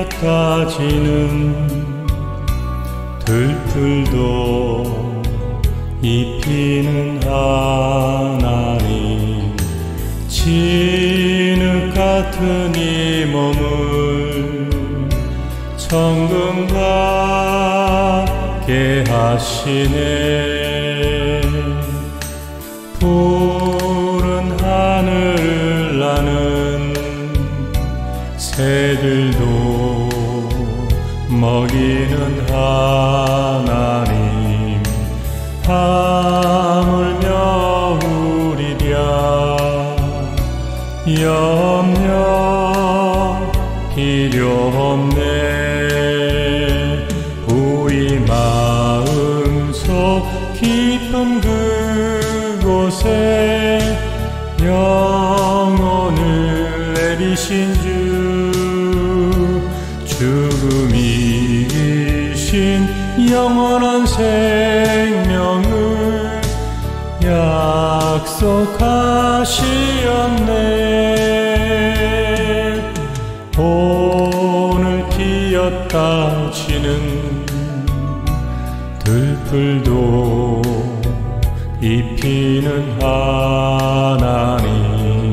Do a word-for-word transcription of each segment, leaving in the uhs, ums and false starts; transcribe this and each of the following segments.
피었다 지는 들풀도 입히는 하나님, 진흙 같은 이 몸을 천금 같게 하시네. 푸른 하늘을 나는 새들도 먹이는 하나님, 하물며 우리랴 염려 필요 없네. 우리 마음속 깊은 그곳에 영혼을 내비신 주, 죽음이 이신 영원한 생명을 약속하시었네. 오늘 피었다 지는 들풀도 입히는 하나님,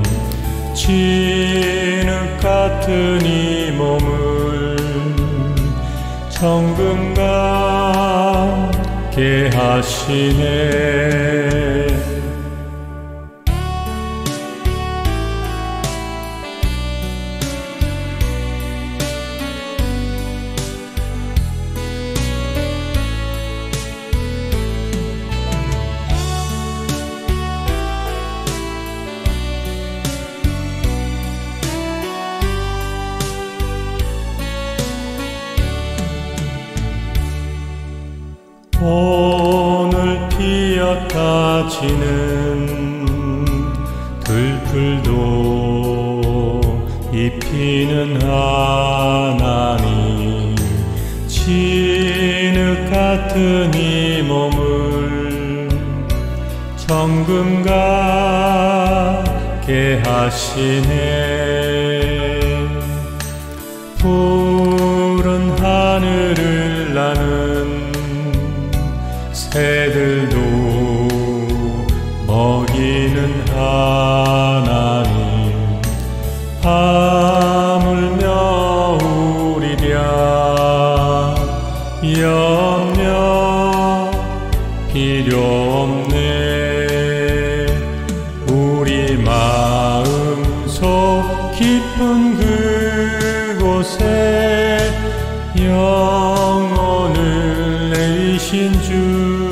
진흙 같은 이 몸을 천금 같게 하시네. 오늘 피었다 지는 들풀도 입히는 하나님, 진흙 같은 이 몸을 천금 같게 하시네. 푸른 하늘을 나는 새들도 먹이는 하나님, 하물며 우리랴 염려 필요 없네. 우리 마음속 깊은 그곳에 영혼을 내신 주,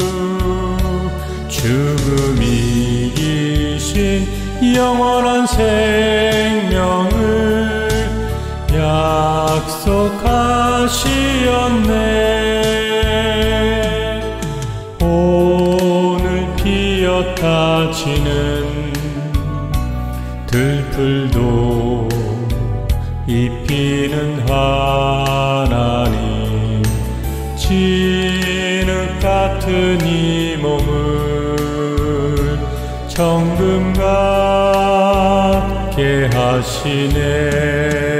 죽음이 이신 영원한 생명을 약속하시었네. 오늘 피었다 지는 들풀도 입히는 하나님, 진흙 같은 이 몸을 천금 같게 하시네.